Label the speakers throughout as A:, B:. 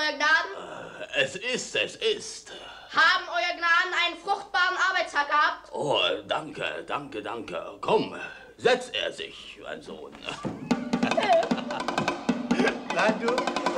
A: Euer Gnaden?
B: Es ist.
A: Haben Euer Gnaden einen fruchtbaren Arbeitstag gehabt?
B: Oh, danke. Komm, setz er sich, mein Sohn.
C: Nein, du?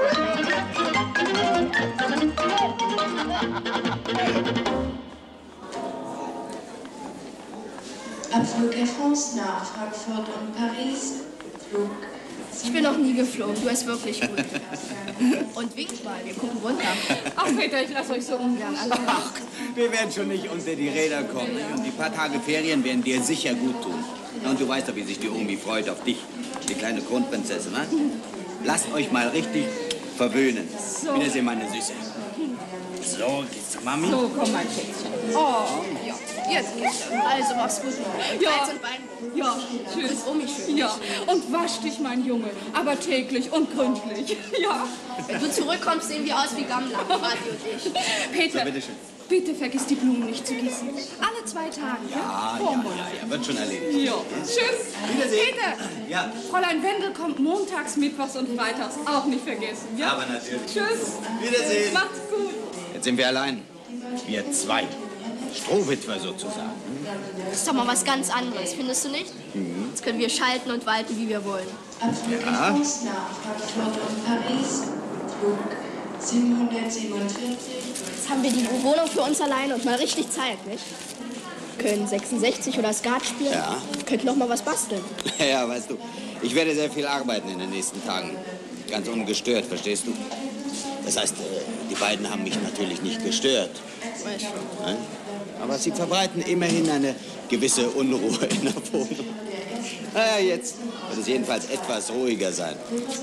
D: Abflug Air France nach Frankfurt und Paris. Flug.
A: Ich bin noch nie geflogen, du bist wirklich gut. Und winkt mal, wir gucken runter. Ach Peter, ich lasse euch so ungern allein.
C: Ach, wir werden schon nicht unter die Räder kommen. Und die paar Tage Ferien werden dir sicher gut tun. Und du weißt doch, wie sich die Omi freut auf dich, die kleine Kronprinzessin, ne? Lasst euch mal richtig verwöhnen.
A: So.
C: Wiedersehen, meine Süße. So, geht's zur Mami?
A: So, komm mal, Kätzchen. Oh, ja. Jetzt geht's. Also, mach's gut.
E: Ja.
A: Hals- und Beinbruch.
E: Ja, schön.
A: Das ist Omi schön.
E: Ja, und wasch dich, mein Junge, aber täglich und gründlich. Ja.
A: Wenn du zurückkommst, sehen wir aus wie Gammler, Vati und ich.
E: Peter,
C: So, bitteschön.
E: bitte vergiss die Blumen nicht zu gießen. Alle 2 Tage, ja?
C: Ja, wird schon erledigt.
E: Ja. Tschüss.
C: Wiedersehen.
E: Peter,
C: Ja,
E: Fräulein Wendel kommt montags, mittwochs und freitags. Auch nicht vergessen, ja?
C: aber natürlich.
E: Tschüss.
C: Wiedersehen.
E: Macht's gut.
C: Jetzt sind wir allein. Wir zwei. Strohwitwer sozusagen.
A: Das ist doch mal was ganz anderes, findest du nicht? Jetzt können wir schalten und walten, wie wir wollen.
D: Abflug Air France nach Frankfurt und Paris. Flug 747.
A: Jetzt haben wir die Wohnung für uns alleine und mal richtig Zeit, nicht? Können 66 oder Skat spielen.
C: Ja.
A: Könnten noch mal was basteln.
C: Ja, weißt du, ich werde sehr viel arbeiten in den nächsten Tagen. Ganz ungestört, verstehst du? Das heißt, die beiden haben mich natürlich nicht gestört.
A: Weiß schon.
C: Ne? Aber sie verbreiten immerhin eine gewisse Unruhe in der Wohnung. Naja, jetzt wird es jedenfalls etwas ruhiger sein.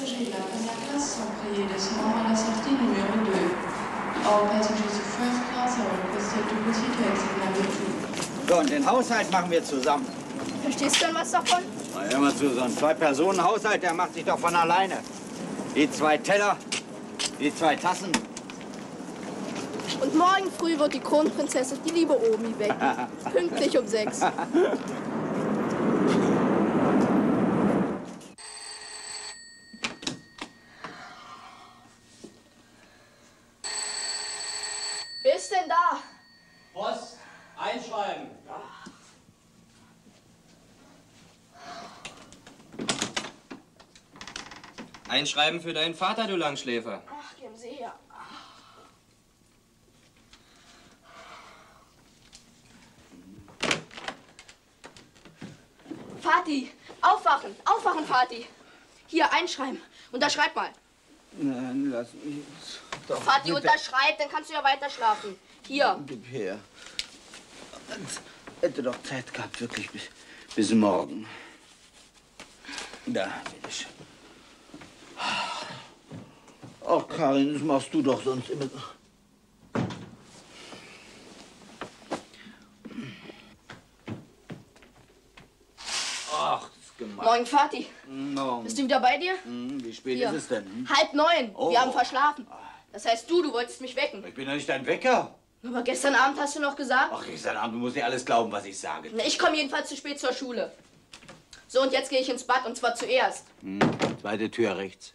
C: So, und den Haushalt machen wir zusammen.
A: Verstehst du denn was davon?
C: Na, hör mal zu, so ein 2-Personen-Haushalt, der macht sich doch von alleine. Die 2 Teller, die 2 Tassen.
A: Und morgen früh wird die Kronprinzessin die liebe Omi wecken. Pünktlich um 6. Wer ist denn da?
F: Post, einschreiben. Einschreiben für deinen Vater, du Langschläfer.
A: Ach, die am See, ja. Vati, aufwachen, aufwachen, Vati. Hier, einschreiben. Unterschreib mal.
C: Nein, lass mich jetzt doch.
A: Vati, unterschreib, dann kannst du ja weiter schlafen. Hier.
C: Gib her. Hätte doch Zeit gehabt, wirklich bis morgen. Da, bitteschön. Ach, Karin, das machst du doch sonst immer. Ach, das ist gemein.
A: Morgen, Vati.
C: Morgen.
A: Bist du wieder bei dir?
C: Wie spät
A: Hier.
C: ist es denn?
A: 8:30.
C: Oh.
A: Wir haben verschlafen. Das heißt, du wolltest mich wecken.
C: Ich bin doch nicht dein Wecker.
A: Aber gestern Abend hast du noch gesagt?
C: Ach, gestern Abend, du musst nicht alles glauben, was ich sage.
A: Na, ich komme jedenfalls zu spät zur Schule. So, und jetzt gehe ich ins Bad, und zwar zuerst.
C: Zweite Tür rechts.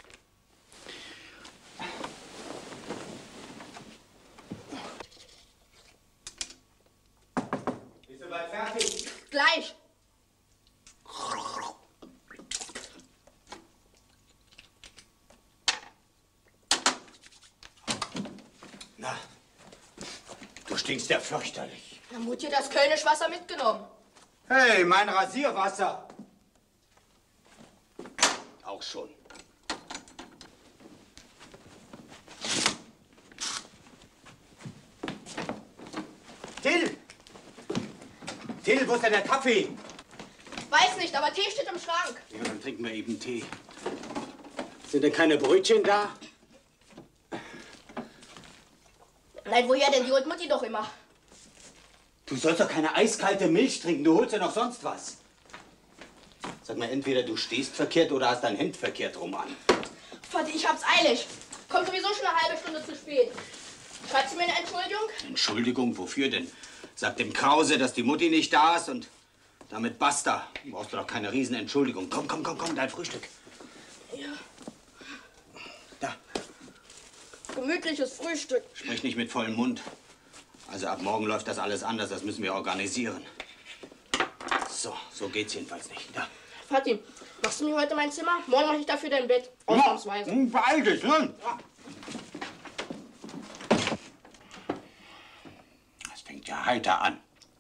C: Bist du bald fertig?
A: Gleich.
C: Na, du stinkst ja fürchterlich.
A: Na, Mutti hat das Kölnisch Wasser mitgenommen.
C: Hey, mein Rasierwasser. Auch schon. Till! Till, wo ist denn der Kaffee?
A: Weiß nicht, aber Tee steht im Schrank.
C: Ja, dann trinken wir eben Tee. Sind denn keine Brötchen da?
A: Nein, woher denn? Die holt Mutti doch immer.
C: Du sollst doch keine eiskalte Milch trinken, du holst ja noch sonst was. Sag mal, entweder du stehst verkehrt oder hast dein Hemd verkehrt rum an.
A: Vati, ich hab's eilig. Kommt sowieso schon eine halbe Stunde zu spät. Schreibst du mir eine Entschuldigung?
C: Entschuldigung, wofür denn? Sag dem Krause, dass die Mutti nicht da ist und damit basta. Du brauchst doch keine Riesenentschuldigung. Komm, komm, komm, komm, dein Frühstück.
A: Ja.
C: Da.
A: Gemütlich.
G: gemütliches Frühstück.
C: Sprich nicht mit vollem Mund. Also ab morgen läuft das alles anders, das müssen wir organisieren. So geht's jedenfalls nicht. Ja.
G: Vati, machst du mir heute mein Zimmer? Morgen mache ich dafür dein Bett. Ausnahmsweise.
C: Ja, beeil dich, ne?
G: Ja.
C: Das fängt ja heiter an.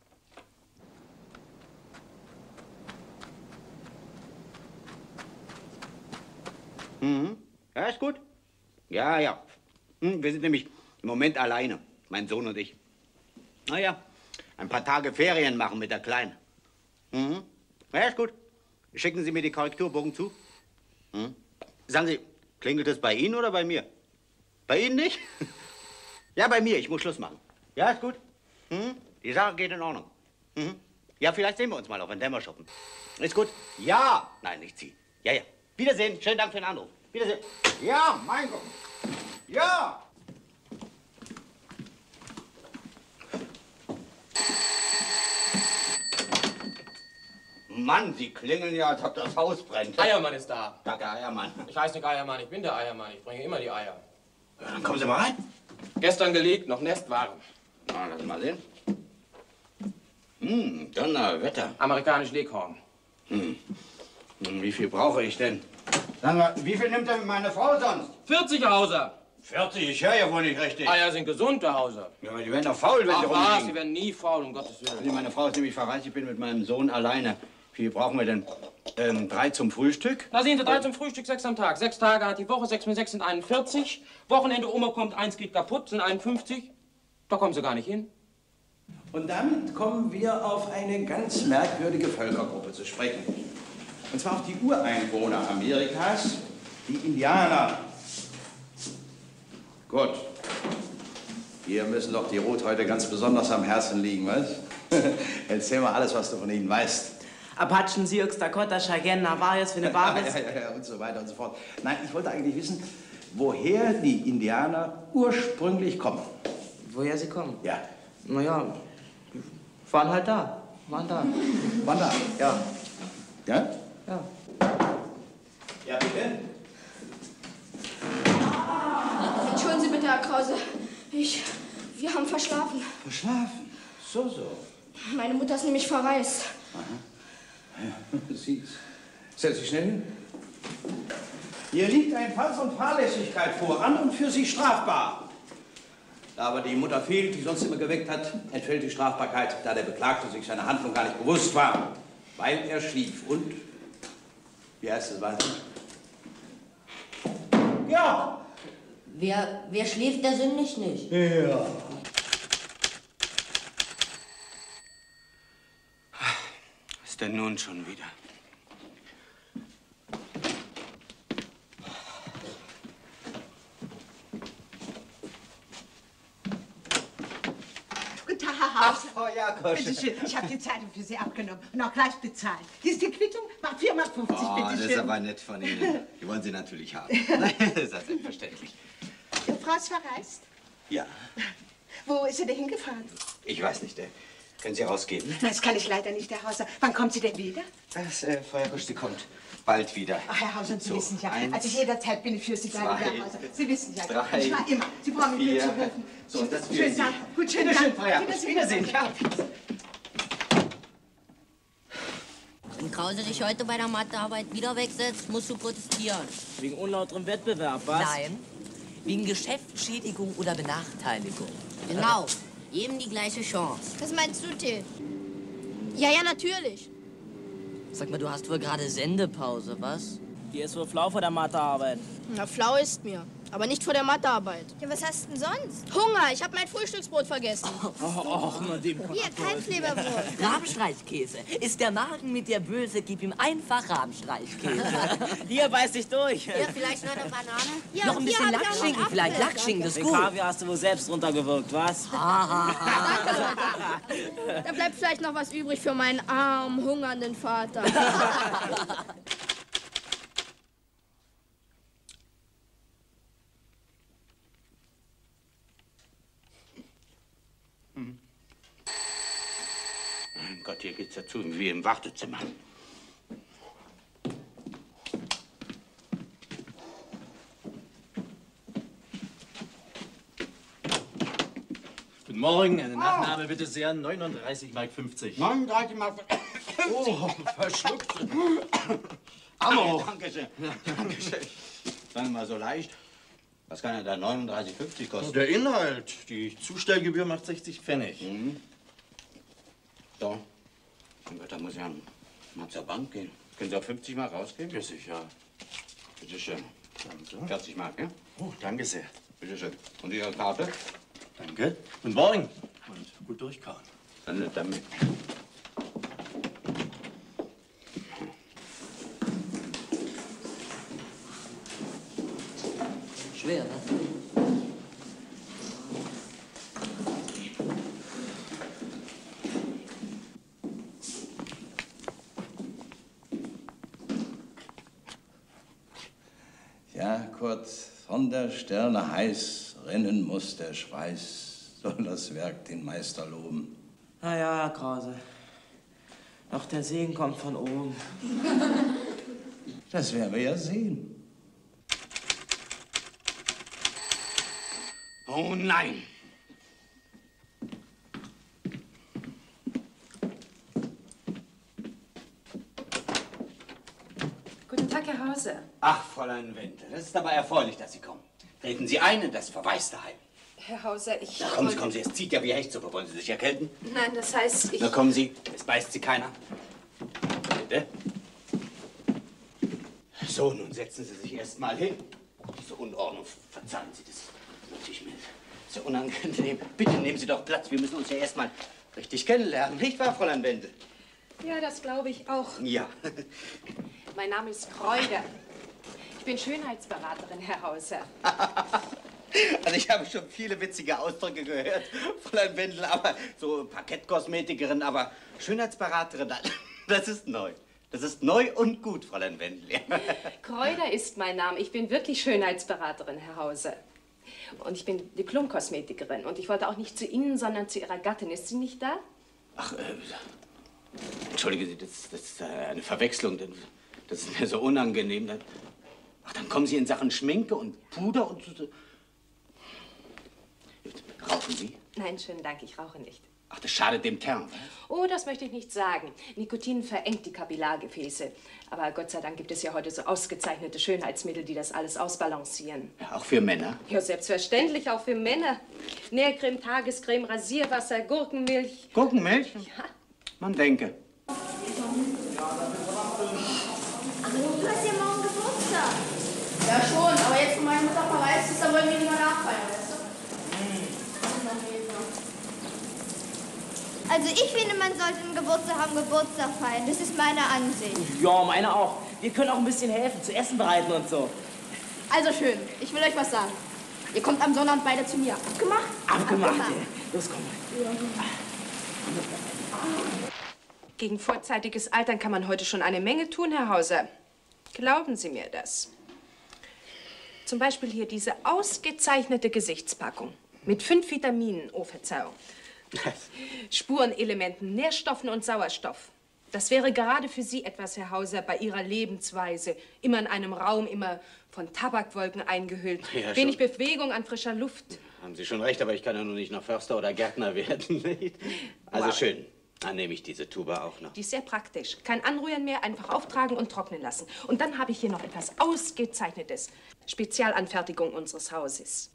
C: Mhm. Ja, ist gut. Ja. Wir sind nämlich im Moment alleine, mein Sohn und ich. Naja, ein paar Tage Ferien machen mit der Kleinen. Mhm. Ja, ist gut. Schicken Sie mir die Korrekturbogen zu. Mhm. Sagen Sie, klingelt es bei Ihnen oder bei mir? Bei Ihnen nicht? Ja, bei mir. Ich muss Schluss machen. Ja, ist gut. Mhm. Die Sache geht in Ordnung. Mhm. Ja, vielleicht sehen wir uns mal auf ein Dämmerschuppen. Ist gut? Ja. Nein, nicht Sie. Ja. Wiedersehen. Schönen Dank für den Anruf. Wiedersehen. Ja, mein Gott. Ja. Mann, Sie klingeln ja, als ob das Haus brennt.
F: Eiermann ist da.
C: Danke, Eiermann.
F: Ich heiße nicht Eiermann, ich bin der Eiermann. Ich bringe immer die Eier.
C: Ja, dann kommen Sie mal rein.
F: Gestern gelegt, noch Nestwaren.
C: Na, lass mal sehen. Donnerwetter.
F: Amerikanisch Leghorn.
C: Wie viel brauche ich denn? Sag mal, wie viel nimmt denn meine Frau sonst?
F: 40, Hauser.
C: 40, ich höre ja wohl nicht richtig.
F: Eier sind gesund, der Hauser.
C: Ja, aber die werden doch faul, wenn sie
F: Ach was,
C: rumliegen.
F: sie werden nie faul, um Gottes Willen.
C: Meine Frau ist nämlich verreist, ich bin mit meinem Sohn alleine. Wie viel brauchen wir denn? 3 zum Frühstück?
F: Da sehen Sie, 3 zum Frühstück, 6 am Tag. 6 Tage hat die Woche, 6 mit 6 sind 41. Wochenende kommt, 1 geht kaputt, sind 51. Da kommen Sie gar nicht hin.
H: Und damit kommen wir auf eine ganz merkwürdige Völkergruppe zu sprechen. Und zwar auf die Ureinwohner Amerikas, die Indianer. Gut. Hier müssen doch die Rothäute ganz besonders am Herzen liegen, was? Erzähl mal alles, was du von ihnen weißt.
I: Apachen, Sioux, Dakota, Cheyenne, Navajos, Winnebagoes.
H: Ja, und so weiter und so fort. Nein, ich wollte eigentlich wissen, woher die Indianer ursprünglich kommen.
I: Woher sie kommen?
H: Ja.
I: Naja, waren halt da. Waren da.
H: Waren da?
I: Ja.
H: Ja?
I: Ja.
H: Ja, bitte?
A: Entschuldigen Sie bitte, Herr Krause. Wir haben verschlafen.
H: Verschlafen? So.
A: Meine Mutter ist nämlich verreist.
H: Setz dich schnell hin. Hier liegt ein Fall von Fahrlässigkeit vor, an und für sich strafbar. Da aber die Mutter fehlt, die sonst immer geweckt hat, entfällt die Strafbarkeit, da der Beklagte sich seiner Handlung gar nicht bewusst war, weil er schlief. Und, wie heißt es weiter? Ja!
J: Wer schläft, der sündigt nicht.
H: Ja.
C: Was ist denn nun schon wieder?
K: Guten Tag, Herr Haus.
H: Ach, Frau Jakosch.
K: Bitte schön, ich habe die Zeitung für Sie abgenommen und auch gleich bezahlt. Hier ist die Quittung, macht 4,50 Mark, bitte
C: Das
K: schön.
C: ist aber nett von Ihnen. Die wollen Sie natürlich haben. Das ist ja selbstverständlich.
K: Ihre Frau ist verreist.
C: Ja,
K: Wo ist sie denn hingefahren?
C: ich weiß nicht. Können Sie rausgeben?
K: Das kann ich leider nicht, Herr Hauser. Wann kommt sie denn wieder?
C: Frau Jakosch, sie kommt bald wieder.
K: Ach, Herr Hauser, Sie
C: So,
K: wissen ja,
C: 1,
K: also jederzeit bin ich für Sie da,
C: 2,
K: Herr Hauser. Sie wissen ja,
C: 3,
K: ich war immer. Sie brauchen mich
C: 4.
K: nicht zu rufen.
C: So, und das für
K: Schönen
C: Sie.
K: Dank. Gut, schönen
C: Bitte schön,
K: Dank.
C: Frau Jakosch. Wiedersehen. Ja.
J: Wenn Krause dich heute bei der Mathearbeit wieder wegsetzt, musst du protestieren.
I: Wegen unlauterem Wettbewerb, was?
L: Nein, wegen Geschäftsschädigung oder Benachteiligung.
J: Genau. Jedem die gleiche Chance.
A: Was meinst du, Till? Ja, natürlich.
L: Sag mal, du hast wohl gerade Sendepause, was?
I: Die ist wohl flau vor der Mathearbeit.
A: Na, flau ist mir. Aber nicht vor der Mathearbeit. Ja, was hast denn sonst? Hunger. Ich habe mein Frühstücksbrot vergessen.
I: Ach, na dem
A: Hier, Kalbsleberbrot.
L: Rahmstreichkäse. Ist der Magen mit dir böse, gib ihm einfach Rahmstreichkäse.
I: Hier, beiß dich durch.
J: Hier, vielleicht noch eine Banane?
A: Ja,
L: Noch ein
A: und hier
L: bisschen
A: hab ich auch noch
L: Lackschinken,
A: einen
L: vielleicht
A: Apfel.
L: Lackschinken, das ist
I: Den
L: gut.
I: Kaviar hast du wohl selbst runtergewirkt, was?
A: Da bleibt vielleicht noch was übrig für meinen armen, hungernden Vater.
C: Mein Gott, hier geht's dazu wie im Wartezimmer.
M: Guten Morgen, eine Nachname bitte sehr, 39,50 Mark.
C: 39 Mark.
M: Oh, verschluckt.
C: Ammo. Dankeschön. Dankeschön. Sagen wir mal so leicht. Was kann er da 39,50 kosten?
M: Der Inhalt. Die Zustellgebühr macht 60 Pfennig.
C: Mhm. So. Da muss ja mal zur Bank gehen. Können Sie auch 50 Mark rausgeben?
M: Ja, sicher.
C: Bitte schön.
M: Danke.
C: 40 Mark, ja?
M: Oh, danke sehr.
C: Bitte schön. Und Ihre Karte?
M: Danke. Guten Morgen. Und gut durchkauen.
C: Dann nicht damit.
L: Schwer, was?
H: Ja, Kurt, von der Sterne heiß rinnen muss der Schweiß, soll das Werk den Meister loben.
I: Na ja, Herr Krause. Doch der Segen kommt von oben.
H: Das werden wir ja sehen.
C: Oh nein!
N: Guten Tag, Herr Hauser.
C: Ach, Fräulein Wendel, das ist aber erfreulich, dass Sie kommen. Treten Sie ein in das verwaiste Heim.
N: Herr Hauser, ich...
C: Na, kommen Sie, es zieht ja wie Hechtsuppe. Wollen Sie sich erkälten?
N: Nein, das heißt, ich...
C: Na, kommen Sie, es beißt Sie keiner. Bitte? So, nun setzen Sie sich erst mal hin. Diese Unordnung, verzeihen Sie, das natürlich mir so unangenehm. Bitte nehmen Sie doch Platz, wir müssen uns ja erst mal richtig kennenlernen. Nicht wahr, Fräulein Wendel?
N: Ja, das glaube ich auch.
C: Ja.
N: Mein Name ist Kreuder. Ich bin Schönheitsberaterin, Herr Hauser.
C: Also ich habe schon viele witzige Ausdrücke gehört, Fräulein Wendel, aber so Parkettkosmetikerin, aber Schönheitsberaterin, das ist neu. Das ist neu und gut, Fräulein Wendel.
N: Kreuder ist mein Name. Ich bin wirklich Schönheitsberaterin, Herr Hauser. Und ich bin Diplom-Kosmetikerin. Und ich wollte auch nicht zu Ihnen, sondern zu Ihrer Gattin. Ist sie nicht da?
C: Ach, entschuldigen Sie, das ist eine Verwechslung. Das ist mir so unangenehm. Ach, dann kommen Sie in Sachen Schminke und Puder und so. Rauchen Sie?
N: Nein, schönen Dank, ich rauche nicht.
C: Ach, das schadet dem Teint.
N: Oh, das möchte ich nicht sagen. Nikotin verengt die Kapillargefäße. Aber Gott sei Dank gibt es ja heute so ausgezeichnete Schönheitsmittel, die das alles ausbalancieren.
C: Ja, auch für Männer?
N: Ja, selbstverständlich, auch für Männer. Nährcreme, Tagescreme, Rasierwasser, Gurkenmilch.
C: Gurkenmilch?
N: Ja.
C: Man denke.
O: Du hast ja morgen Geburtstag.
G: Ja schon, aber jetzt, wo meine Mutter verreist ist, da wollen wir nicht mal nachfeiern, weißt du?
O: Also ich finde, man sollte einen Geburtstag am Geburtstag feiern. Das ist meine Ansicht.
I: Ja, meine auch. Wir können auch ein bisschen helfen, zu essen bereiten und so.
G: Also schön, ich will euch was sagen. Ihr kommt am Sonnabend beide zu mir. Abgemacht?
I: Abgemacht. Los, komm.
N: Gegen vorzeitiges Altern kann man heute schon eine Menge tun, Herr Hauser. Glauben Sie mir das. Zum Beispiel hier diese ausgezeichnete Gesichtspackung mit 5 Vitaminen, oh Verzeihung, Spurenelementen, Nährstoffen und Sauerstoff. Das wäre gerade für Sie etwas, Herr Hauser, bei Ihrer Lebensweise. Immer in einem Raum, immer von Tabakwolken eingehüllt.
C: Ja,
N: Wenig Bewegung an frischer Luft.
C: Haben Sie schon recht, aber ich kann ja nur nicht noch Förster oder Gärtner werden. Nicht? Also
N: Wow.
C: schön. Dann nehme ich diese Tuba auch noch.
N: Die ist sehr praktisch. Kein Anrühren mehr, einfach auftragen und trocknen lassen. Und dann habe ich hier noch etwas Ausgezeichnetes. Spezialanfertigung unseres Hauses.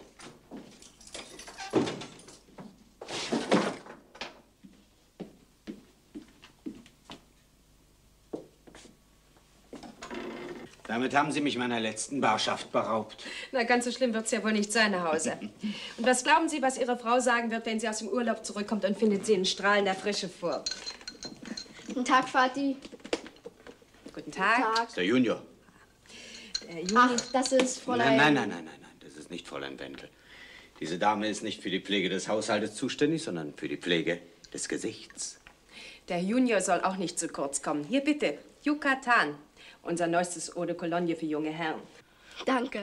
C: Damit haben Sie mich meiner letzten Barschaft beraubt.
N: Na, ganz so schlimm wird's ja wohl nicht sein, Herr Hauser. Und was glauben Sie, was Ihre Frau sagen wird, wenn sie aus dem Urlaub zurückkommt und findet Sie in strahlender Frische vor?
G: Guten Tag, Vati.
N: Guten Tag.
G: Guten Tag.
C: Das ist der Junior.
G: Ach, das ist Fräulein...
C: Nein. Das ist nicht Fräulein Wendel. Diese Dame ist nicht für die Pflege des Haushaltes zuständig, sondern für die Pflege des Gesichts.
N: Der Junior soll auch nicht zu kurz kommen. Hier bitte, Yucatan. Unser neuestes Eau de Cologne für junge Herren.
G: Danke.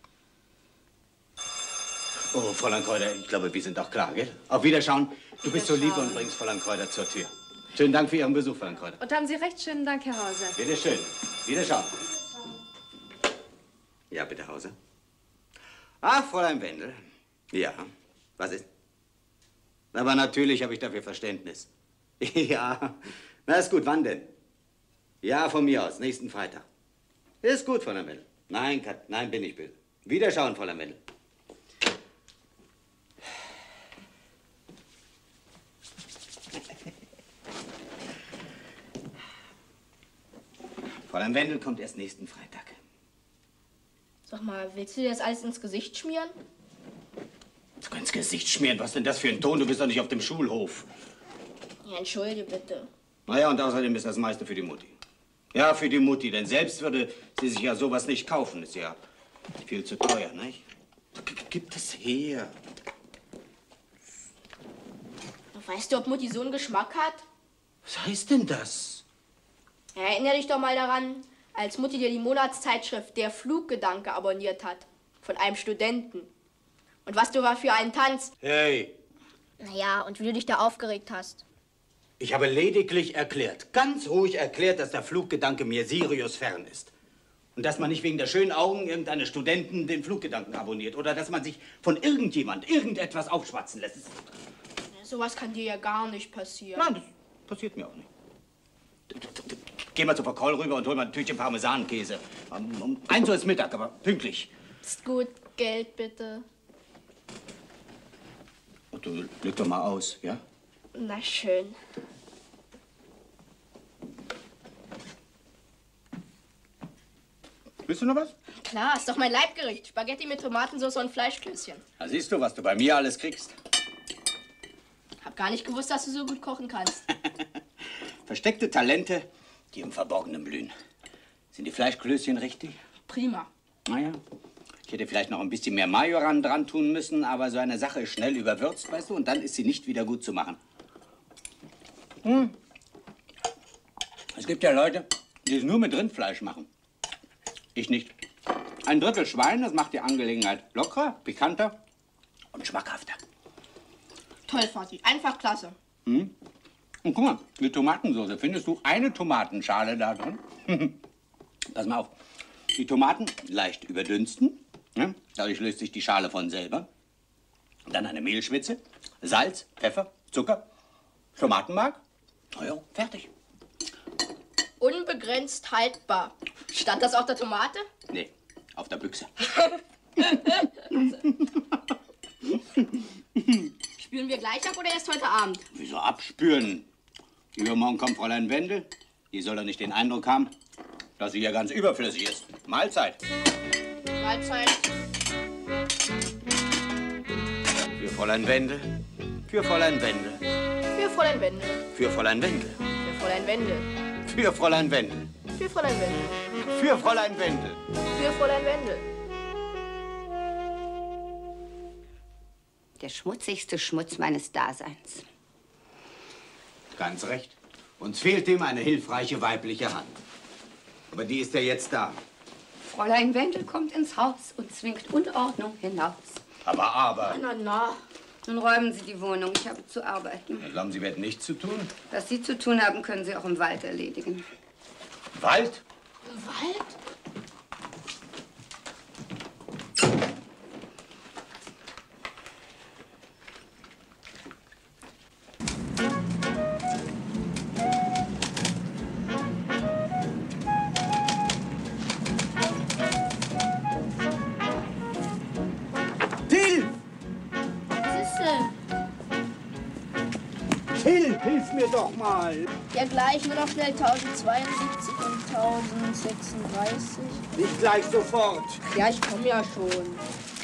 C: Oh, Fräulein Kräuter, ich glaube, wir sind auch klar, gell? Auf Wiederschauen. Du bist so lieb und bringst Fräulein Kräuter zur Tür. Schönen Dank für Ihren Besuch, Fräulein Kräuter.
N: Und haben Sie recht, schönen Dank, Herr Hauser.
C: Bitte schön. Wiederschauen. Ja, bitte, Hauser. Ach, Fräulein Wendel. Ja, was ist? Aber natürlich habe ich dafür Verständnis. Ja, na ist gut, wann denn? Ja, von mir aus, nächsten Freitag. Ist gut, Fräulein Wendel. Nein, Kat, nein, bin ich böse. Wiederschauen, Fräulein Wendel. Fräulein Wendel kommt erst nächsten Freitag.
A: Sag mal, willst du dir das alles ins Gesicht schmieren?
C: Du ins Gesicht schmieren? Was denn das für ein Ton? Du bist doch nicht auf dem Schulhof.
A: Ja, entschuldige bitte.
C: Naja, und außerdem ist das meiste für die Mutti. Ja, für die Mutti, denn selbst würde sie sich ja sowas nicht kaufen. Ist ja viel zu teuer, nicht? Gib es her.
A: Weißt du, ob Mutti so einen Geschmack hat?
C: Was heißt denn das?
A: Ja, erinnere dich doch mal daran, als Mutti dir die Monatszeitschrift Der Fluggedanke abonniert hat. Von einem Studenten. Und was du war für einen Tanz.
C: Hey,
A: Naja, und wie du dich da aufgeregt hast.
C: ich habe lediglich erklärt, ganz ruhig erklärt, dass der Fluggedanke mir Sirius fern ist. Und dass man nicht wegen der schönen Augen irgendeines Studenten den Fluggedanken abonniert. Oder dass man sich von irgendjemand irgendetwas aufschwatzen lässt.
A: Ja, sowas kann dir ja gar nicht passieren.
C: Nein, das passiert mir auch nicht. Geh mal zu Frau Koll rüber und hol mal ein Tütchen Parmesankäse. Um 1 Uhr ist Mittag, aber pünktlich.
A: Ist gut, Geld bitte.
C: Und du leg doch mal aus, ja?
A: Na schön.
C: Willst du noch was?
A: Klar, ist doch mein Leibgericht. Spaghetti mit Tomatensauce und Fleischklößchen.
C: Da siehst du, was du bei mir alles kriegst.
A: Hab gar nicht gewusst, dass du so gut kochen kannst.
C: Versteckte Talente, die im Verborgenen blühen. Sind die Fleischklößchen richtig?
A: Prima.
C: Naja, ich hätte vielleicht noch ein bisschen mehr Majoran dran tun müssen, aber so eine Sache ist schnell überwürzt, weißt du, und dann ist sie nicht wieder gut zu machen. Es gibt ja Leute, die es nur mit Rindfleisch machen. Ich nicht. 1/3 Schwein, das macht die Angelegenheit lockerer, pikanter und schmackhafter.
A: Toll, Vati. Einfach klasse.
C: Und guck mal, die Tomatensauce. Findest du eine Tomatenschale da drin? Pass mal auf. Die Tomaten leicht überdünsten. Ja? Dadurch löst sich die Schale von selber. Dann eine Mehlschwitze, Salz, Pfeffer, Zucker, Tomatenmark. Na ja, fertig.
A: Unbegrenzt haltbar. Stand das auf der Tomate?
C: Nee, auf der Büchse.
A: Spüren wir gleich ab oder erst heute Abend?
C: Wieso abspüren? Übermorgen kommt Fräulein Wendel. Die soll doch nicht den Eindruck haben, dass sie ja ganz überflüssig ist. Mahlzeit.
A: Mahlzeit.
C: Für Fräulein Wendel. Für Fräulein Wendel.
A: Für Fräulein Wendel.
C: Für Fräulein Wendel.
A: Für Fräulein Wendel.
C: Für Fräulein Wendel.
A: Für Fräulein Wendel.
C: Für Fräulein Wendel.
A: Für Fräulein Wendel.
P: Der schmutzigste Schmutz meines Daseins.
C: Ganz recht. Uns fehlt ihm eine hilfreiche weibliche Hand. Aber die ist ja jetzt da.
P: Fräulein Wendel kommt ins Haus und zwingt Unordnung hinaus.
C: Aber.
P: Na, na. Nun räumen Sie die Wohnung. Ich habe zu arbeiten.
C: Glauben Sie, wir hätten nichts zu tun?
P: Was Sie zu tun haben, können Sie auch im Wald erledigen.
C: Wald?
A: Wald?
H: Hilf mir doch mal.
A: Ja, gleich, nur noch schnell 1072 und 1036.
H: Nicht gleich sofort.
A: Ja, ich komme ja schon.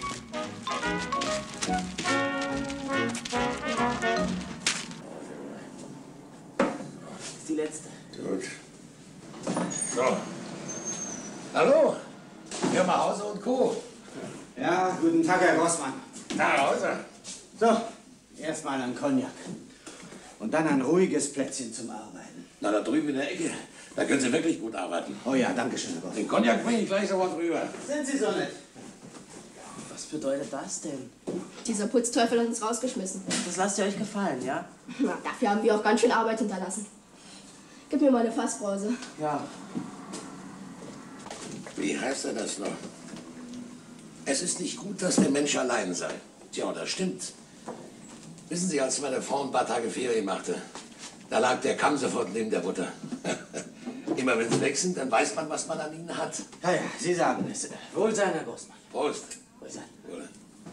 I: Das ist die letzte.
Q: Gut. So. Hallo, Firma Hauser und Co.
C: Ja, guten Tag, Herr Grossmann.
Q: Na, Hauser.
C: So, erstmal ein Cognac. Und dann ein ruhiges Plätzchen zum Arbeiten.
Q: Na, da drüben in der Ecke. Da können Sie wirklich gut arbeiten.
C: Oh ja, danke schön, Herr Grossmann.
Q: Den Cognac bringe ich gleich sofort rüber.
C: Sind Sie so nett?
I: Was bedeutet das denn?
A: Dieser Putzteufel hat uns rausgeschmissen.
I: Das lasst ihr euch gefallen, ja?
A: Na, dafür haben wir auch ganz schön Arbeit hinterlassen. Gib mir mal eine Fassbrause.
I: Ja.
Q: Wie heißt er das noch? Es ist nicht gut, dass der Mensch allein sei. Tja, und das stimmt. Wissen Sie, als meine Frau ein paar Tage Ferien machte, da lag der Kamm sofort neben der Butter. Immer wenn sie weg sind, dann weiß man, was man an ihnen hat.
C: Ja, ja, Sie sagen es. Wohlsein, Herr Großmann.
Q: Prost.
C: Wohlsein.
Q: Wohl.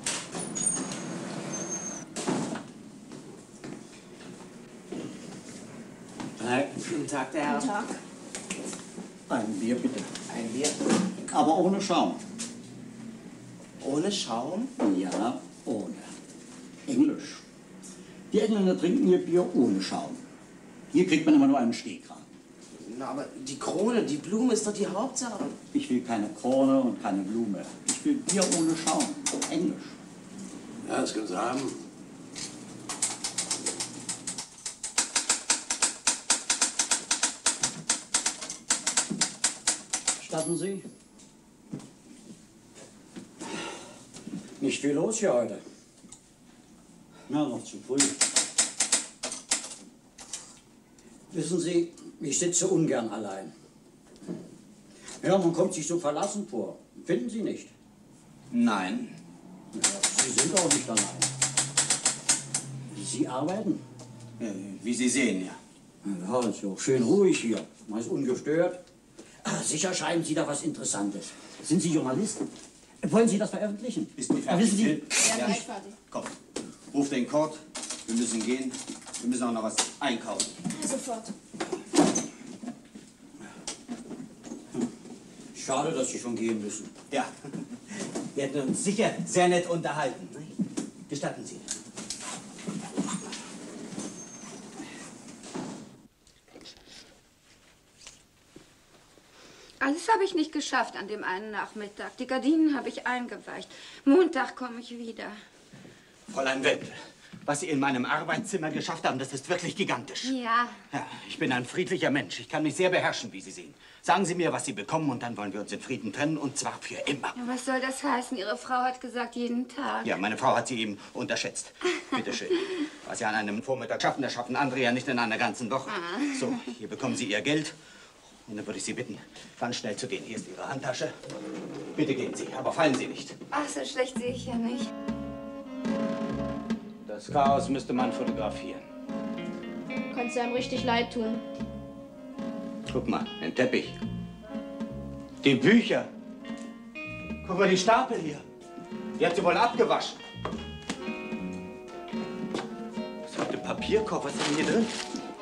C: Guten Tag, der Herr.
G: Guten Tag.
R: Ein Bier, bitte.
C: Ein Bier.
R: Aber ohne Schaum.
C: Ohne Schaum?
R: Ja, ohne. Englisch. Die Engländer trinken ihr Bier ohne Schaum. Hier kriegt man immer nur einen Stehkragen.
C: Na, aber die Krone, die Blume ist doch die Hauptsache.
R: Ich will keine Krone und keine Blume. Ich will Bier ohne Schaum. Englisch.
Q: Ja, das können Sie haben.
R: Statten Sie? Nicht viel los hier heute. Na, noch zu früh. Wissen Sie, ich sitze ungern allein. Ja, man kommt sich so verlassen vor. Finden Sie nicht?
C: Nein.
R: Ja, Sie sind auch nicht allein. Sie arbeiten?
C: Ja, wie Sie sehen, ja.
R: Ja, ist ja auch schön ruhig hier. Man ist ungestört. Sicher schreiben Sie da was Interessantes. Sind Sie Journalist? Wollen Sie das veröffentlichen?
C: Bist du fertig?
R: Wissen Sie?
C: Ja,
G: gleich fertig.
C: Komm, ruf den Kord. Wir müssen gehen. Wir müssen auch noch was einkaufen.
G: Sofort.
R: Schade, dass Sie schon gehen müssen.
C: Ja, wir hätten uns sicher sehr nett unterhalten. Gestatten Sie.
P: Alles habe ich nicht geschafft an dem einen Nachmittag. Die Gardinen habe ich eingeweicht. Montag komme ich wieder.
C: Fräulein Wendel, was Sie in meinem Arbeitszimmer geschafft haben, das ist wirklich gigantisch.
P: Ja.
C: Ja, ich bin ein friedlicher Mensch. Ich kann mich sehr beherrschen, wie Sie sehen. Sagen Sie mir, was Sie bekommen, und dann wollen wir uns in Frieden trennen, und zwar für immer.
P: Ja, was soll das heißen? Ihre Frau hat gesagt, jeden Tag.
C: Ja, meine Frau hat Sie eben unterschätzt. Bitte schön. Was Sie an einem Vormittag schaffen, das schaffen andere ja nicht in einer ganzen Woche. So, hier bekommen Sie Ihr Geld. Und dann würde ich Sie bitten, ganz schnell zu gehen. Hier ist Ihre Handtasche. Bitte gehen Sie, aber fallen Sie nicht.
P: Ach, so schlecht sehe ich ja nicht.
C: Das Chaos müsste man fotografieren.
A: Kannst du einem richtig leid tun.
C: Guck mal, den Teppich. Die Bücher. Guck mal, die Stapel hier. Die hat sie wohl abgewaschen. Was hat der Papierkorb? Was ist denn hier drin?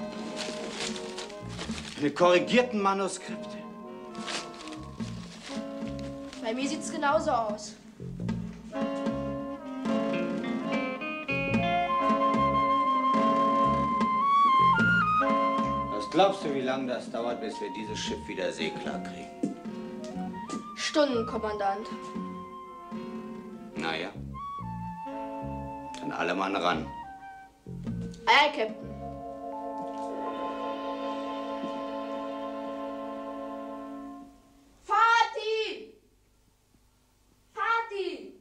C: Eine korrigierten Manuskripte.
A: Bei mir sieht's genauso aus.
C: Was glaubst du, wie lange das dauert, bis wir dieses Schiff wieder seeklar kriegen?
A: Stunden, Kommandant.
C: Naja. Dann alle Mann ran.
A: Ei, Captain. Vati! Vati!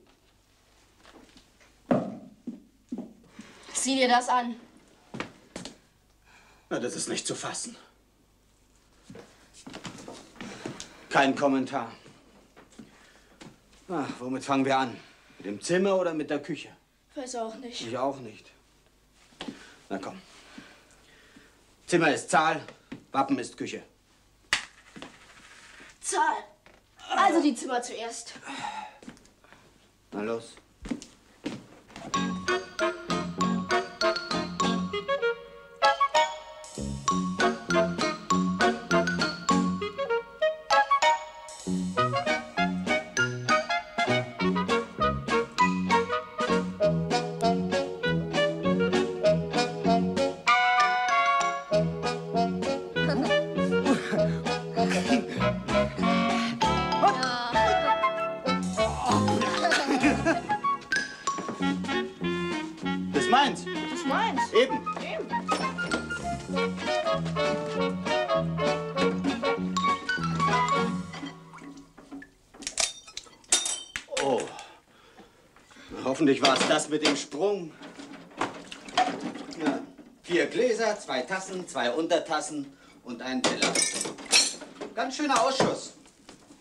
A: Sieh dir das an.
C: Na, das ist nicht zu fassen. Kein Kommentar. Ach, womit fangen wir an? Mit dem Zimmer oder mit der Küche?
A: Weiß auch nicht.
C: Ich auch nicht. Na komm. Zimmer ist Zahl, Wappen ist Küche.
A: Zahl. Also die Zimmer zuerst.
C: Na los. Das ist meins.
A: Das ist meins.
C: Eben. Oh. Na, hoffentlich war es das mit dem Sprung. Ja. 4 Gläser, 2 Tassen, 2 Untertassen und ein Teller. Ganz schöner Ausschuss.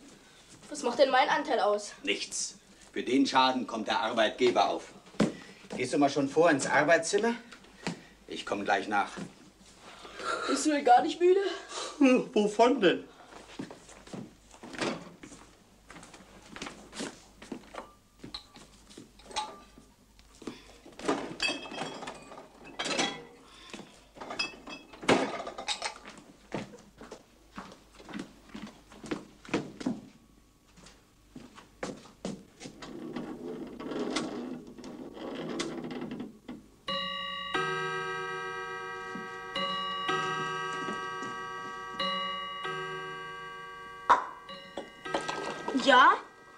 A: Was macht denn mein Anteil aus?
C: Nichts. Für den Schaden kommt der Arbeitgeber auf. Gehst du mal schon vor ins Arbeitszimmer? Ich komme gleich nach.
A: Bist du denn gar nicht müde?
M: Wovon denn?
A: Ja?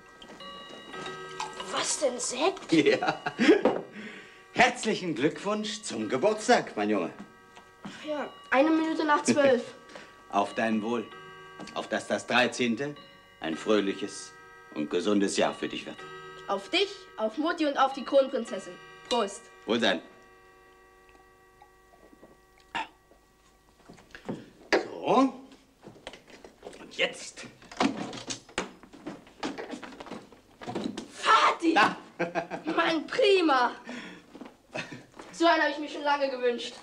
A: Was denn, Sekt?
C: Ja. Herzlichen Glückwunsch zum Geburtstag, mein Junge.
A: Ach ja, 1 Minute nach 12.
C: Auf dein Wohl. Auf dass das 13. ein fröhliches und gesundes Jahr für dich wird.
A: Auf dich, auf Mutti und auf die Kronprinzessin. Prost.
C: Wohlsein. So. Und jetzt.
A: Vati! Mann, prima! So einen habe ich mir schon lange gewünscht.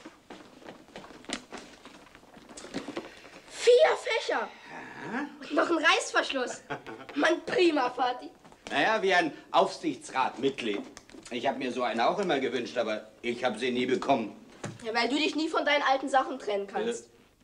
A: 4 Fächer! Und noch ein Reißverschluss. Mann, prima, Vati.
C: Naja, wie ein Aufsichtsratmitglied. Ich habe mir so eine auch immer gewünscht, aber ich habe sie nie bekommen.
A: Ja, weil du dich nie von deinen alten Sachen trennen kannst.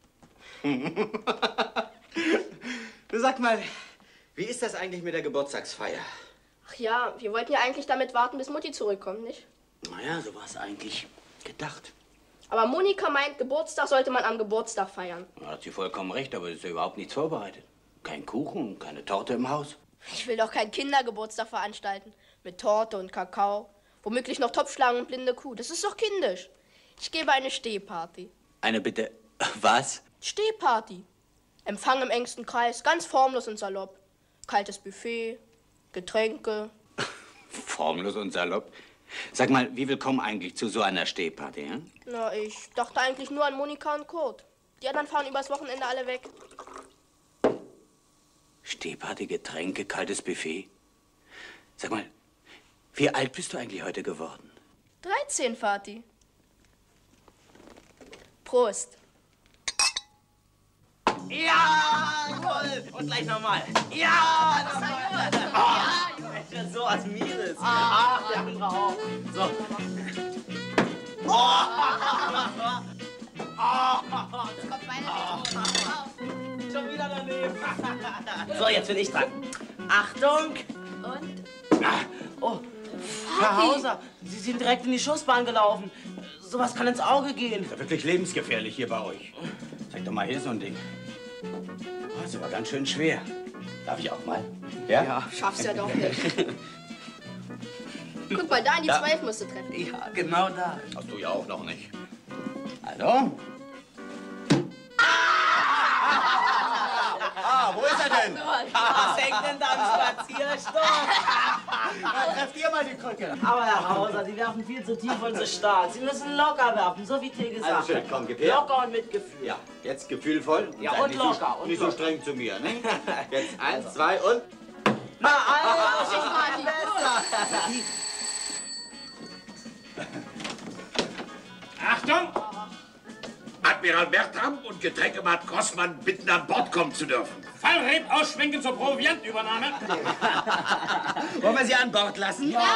C: Du sag mal, wie ist das eigentlich mit der Geburtstagsfeier?
A: Ach ja, wir wollten ja eigentlich damit warten, bis Mutti zurückkommt, nicht?
C: Naja, so war es eigentlich gedacht.
A: Aber Monika meint, Geburtstag sollte man am Geburtstag feiern.
C: Da hat sie vollkommen recht, aber es ist ja überhaupt nichts vorbereitet. Kein Kuchen, keine Torte im Haus.
A: Ich will doch keinen Kindergeburtstag veranstalten. Mit Torte und Kakao. Womöglich noch Topfschlagen und blinde Kuh. Das ist doch kindisch. Ich gebe eine Stehparty.
C: Eine bitte, was?
A: Stehparty. Empfang im engsten Kreis, ganz formlos und salopp. Kaltes Buffet, Getränke.
C: Formlos und salopp. Sag mal, wie willkommen eigentlich zu so einer Stehparty, hm?
A: Na, ich dachte eigentlich nur an Monika und Kurt. Die anderen fahren übers Wochenende alle weg.
C: Stehparty, Getränke, kaltes Buffet. Sag mal, wie alt bist du eigentlich heute geworden?
A: 13, Vati. Prost.
I: Ja, toll. Und gleich nochmal. Ja, nochmal. Oh, Mensch, so was Mieses. Ach, der andere auch. So. Oh.
A: Das kommt beinahe
I: Schon wieder daneben. So, jetzt bin ich dran. Achtung.
A: Und?
I: Oh, Herr Hauser, Sie sind direkt in die Schussbahn gelaufen. Sowas kann ins Auge gehen.
C: Ist ja wirklich lebensgefährlich hier bei euch. Zeig doch mal hier so ein Ding. Oh, ist aber ganz schön schwer. Darf ich auch mal? Ja?
A: Ja. Schaff's ja doch nicht. Guck mal, da in die 12 musst du treffen.
I: Ja, genau da.
C: Hast du ja auch noch nicht. Also? Ah, wo ist er denn?
I: Was hängt denn da am Spazierstock?
C: Trefft ihr mal die Krücke.
I: Aber Herr Hauser, Sie werfen viel zu tief und zu stark. Sie müssen locker werfen, so wie Till gesagt
C: Also schön,
I: hat.
C: komm, gib her.
I: Locker und mit Gefühl.
C: Ja, jetzt gefühlvoll.
I: Ja,
C: seid
I: und
C: nicht
I: locker,
C: So,
I: und
C: nicht so
I: locker.
C: streng zu mir, ne? Jetzt 1, 2 und...
I: Na, also,
Q: Achtung! Admiral Bertram und Getränkemat Grossmann bitten, an Bord kommen zu dürfen.
S: Fallreb ausschwenken zur Proviantübernahme.
C: Wollen wir sie an Bord lassen?
S: Ja,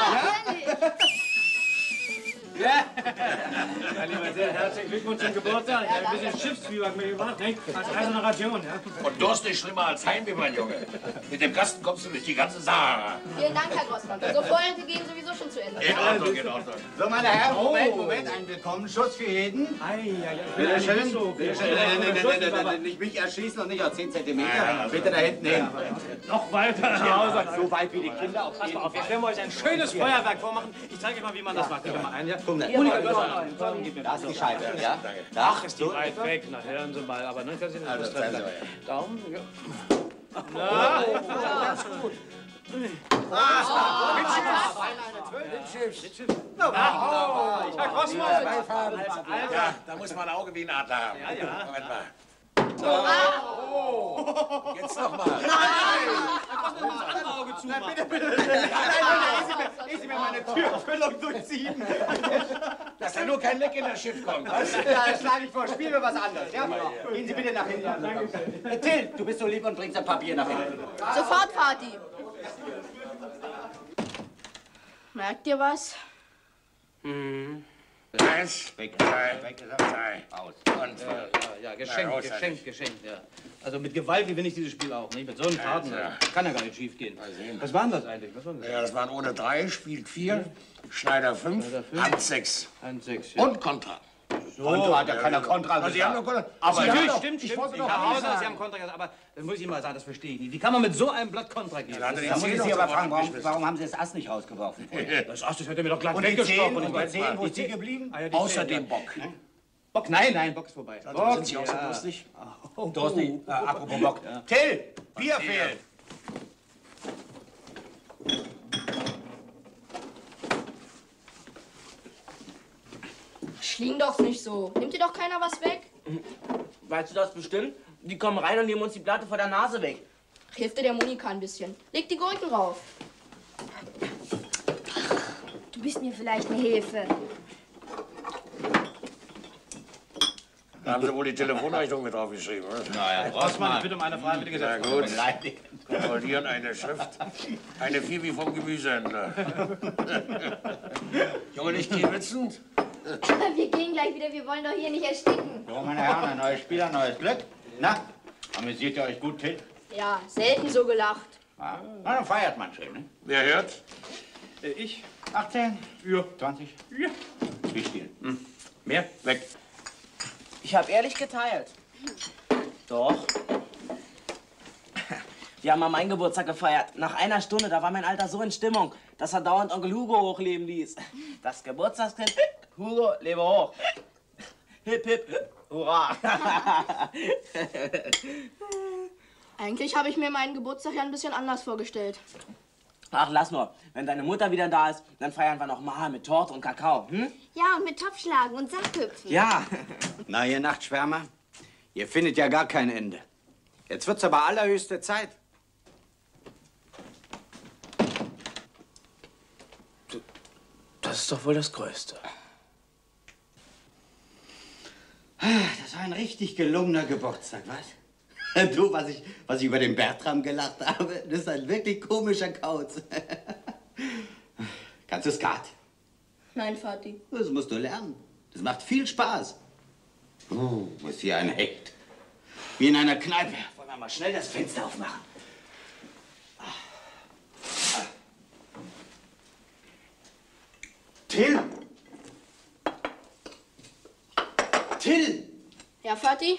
S: Ja, lieber sehr herzlichen Glückwunsch zum Geburtstag. Ich habe ein bisschen Schiffsfieber mitgebracht, nicht? Als eiserne Ration, ja.
Q: Und Durst ist schlimmer als Heimweh, mein Junge. Mit dem Kasten kommst du durch die ganze Sahara.
A: Vielen Dank, Herr Grossmann. Unsere Vorräte gehen sowieso schon zu Ende.
Q: In Ordnung, in Ordnung.
C: So, meine Herren, Moment, ein Willkommensschuss für jeden. Bitte schön. Bitte schön. Nicht mich erschießen und nicht auf 10 Zentimeter. Bitte da hinten hin.
S: Noch weiter, Herr Hauser. So weit wie die Kinder auf Pass mal auf, jetzt werden wir euch ein schönes Feuerwerk vormachen. Ich zeige euch mal, wie man das macht. Gib mal ein, ja?
C: Komm, da ist die Scheibe, ja?
S: Ach, ist die weit weg. Na, hören Sie mal. Aber ne, können Sie nicht
C: Also,
S: das treffen.
C: also,
S: Daumen, ja.
I: Na, ganz gut.
S: Herr Grossmann.
Q: Ja, da muss man ein Auge wie ein Adler haben.
S: Ja, ja.
Q: Moment mal.
S: Oh.
Q: Jetzt noch mal.
S: Nein! Herr Grossmann, das andere Auge zumachen.
C: Nein,
H: Lassen Sie mir meine Türfüllung durchziehen.
C: Dass da nur kein Leck in das Schiff kommt. Was?
H: Ja, schlage ich vor. Spielen wir was anderes. Ja? Gehen Sie bitte nach hinten.
C: Till, du bist so lieb und bringst ein Papier nach hinten.
A: Sofort, Vati. Merkt ihr was?
Q: Eins, weg, zwei, aus. Und
H: Ja, geschenkt, ja. Also mit Gewalt gewinne ich dieses Spiel auch, nicht? Mit so einem Karten kann ja gar nicht schief gehen. Was waren das eigentlich?
Q: Ja, das waren ohne 3, spielt 4, Schneider 5, Hand 6.
H: Hand 6, ja.
Q: Und Kontra.
H: So, Kontra hat ja keiner Kontra gesagt.
Q: Sie haben nur Kontra.
H: Aber natürlich,
Q: stimmt.
H: Herr Hauser, Sie haben Kontra gesagt, aber das muss ich Ihnen mal sagen, das verstehe ich nicht. Wie kann man mit so einem Blatt Kontra geben?
C: Da muss ich Sie aber fragen, warum haben Sie das Ass nicht rausgeworfen?
H: Das Ass, das hätte mir doch glatt
C: und die 10,
H: weggestochen.
C: und die 10, wo ist die geblieben?
Q: Außer dem Bock.
H: Bock? Nein, Bock ist vorbei.
Q: Also sind Sie auch so durstig?
C: Durstig? Apropos Bock. Till, Bier fehlt.
A: Schling doch nicht so. Nimmt dir doch keiner was weg?
L: Weißt du das bestimmt? Die kommen rein und nehmen uns die Platte vor der Nase weg.
A: Hilft dir der Monika ein bisschen. Leg die Gurken rauf.
O: Du bist mir vielleicht eine Hilfe.
Q: Da haben Sie wohl die Telefonrechnung mit draufgeschrieben, oder?
H: Na ja, Rossmann, ich bitte um eine freiwillige
Q: Gesetzgebung. Na gut. Kontrollieren eine Schrift. Eine Vieh wie vom Gemüsehändler. Junge, nicht gewitzend?
O: Wir gehen gleich wieder, wir wollen doch hier nicht ersticken.
C: So, meine Herren, ein neues Spiel, ein neues Glück. Na, amüsiert ihr euch gut, Till?
A: Ja, selten so gelacht.
C: Ja. Na, dann feiert man schön, ne?
Q: Wer hört?
H: Ich.
C: 18?
H: Ja.
C: 20?
H: Ja.
C: Wie spielen?
H: Mehr?
Q: Weg.
L: Ich habe ehrlich geteilt. Doch. Wir haben an meinen Geburtstag gefeiert. Nach einer Stunde, da war mein Alter so in Stimmung, dass er dauernd Onkel Hugo hochleben ließ. Das Geburtstagskind, Hugo, lebe hoch. Hip, hip, hurra.
A: Eigentlich habe ich mir meinen Geburtstag ja ein bisschen anders vorgestellt.
L: Ach, lass nur. Wenn deine Mutter wieder da ist, dann feiern wir noch mal mit Torte und Kakao. Hm?
O: Ja, und mit Topfschlagen und Sackhüpfen.
L: Ja.
C: Na, ihr Nachtschwärmer, ihr findet ja gar kein Ende. Jetzt wird's aber allerhöchste Zeit.
L: Das ist doch wohl das Größte.
C: Das war ein richtig gelungener Geburtstag, was? Du, was ich über den Bertram gelacht habe, das ist ein wirklich komischer Kauz. Kannst du Skat?
A: Nein, Vati.
C: Das musst du lernen. Das macht viel Spaß. Ist hier ein Hecht. Wie in einer Kneipe. Wollen wir mal schnell das Fenster aufmachen? Till! Till!
A: Ja, Vati?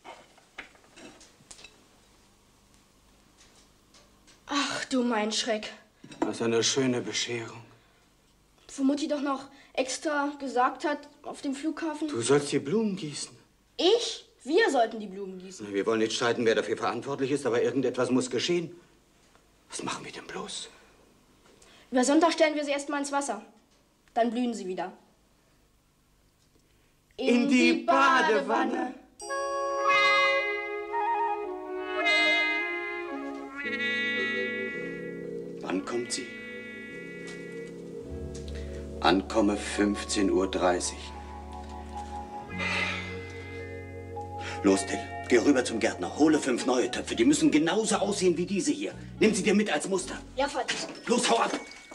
A: Ach, du mein Schreck.
C: Was eine schöne Bescherung.
A: Wo Mutti doch noch extra gesagt hat, auf dem Flughafen.
C: Du sollst hier Blumen gießen.
A: Ich? Wir sollten die Blumen gießen.
C: Wir wollen nicht streiten, wer dafür verantwortlich ist, aber irgendetwas muss geschehen. Was machen wir denn bloß?
A: Über Sonntag stellen wir sie erst mal ins Wasser. Dann blühen sie wieder.
C: In die Badewanne. Wann kommt sie? Ankomme 15:30 Uhr. Los, Till, geh rüber zum Gärtner, hole 5 neue Töpfe. Die müssen genauso aussehen wie diese hier. Nimm sie dir mit als Muster.
A: Ja, Vati.
C: Los, hau ab!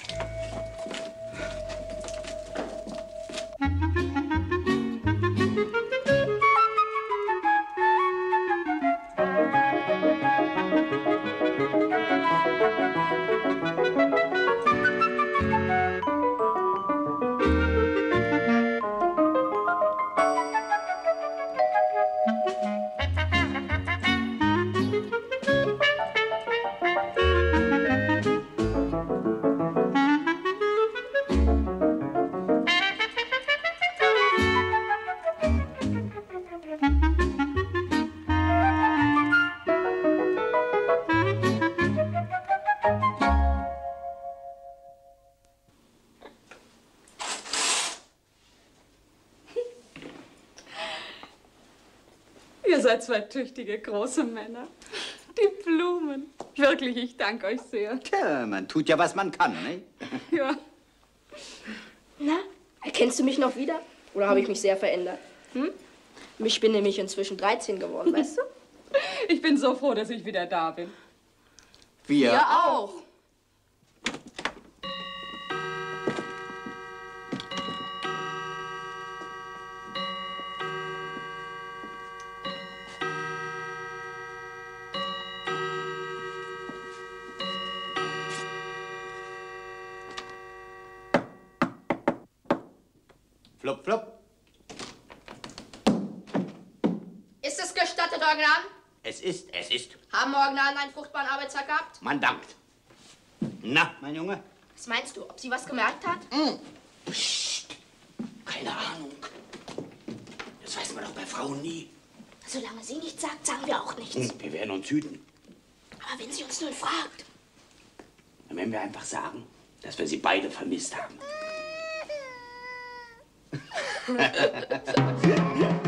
E: Ihr seid zwei tüchtige, große Männer. Die Blumen. Wirklich, ich danke euch sehr.
C: Tja, man tut ja, was man kann, ne?
E: Ja,
A: Na, erkennst du mich noch wieder? Oder habe ich mich sehr verändert? Hm? Ich bin nämlich inzwischen 13 geworden, weißt du?
E: Ich bin so froh, dass ich wieder da bin.
C: Wir
A: auch.
C: Flupp, flupp.
A: Ist es gestattet, Eugen Abend?
C: Es ist.
A: Haben Morgen Abend einen fruchtbaren Arbeitstag gehabt?
C: Man dankt. Na, mein Junge?
A: Was meinst du, ob sie was gemerkt hat?
C: Psst. Keine Ahnung. Das weiß man doch bei Frauen nie.
A: Solange sie nichts sagt, sagen wir auch nichts.
C: Wir werden uns hüten.
A: Aber wenn sie uns nun fragt.
C: Dann werden wir einfach sagen, dass wir sie beide vermisst haben.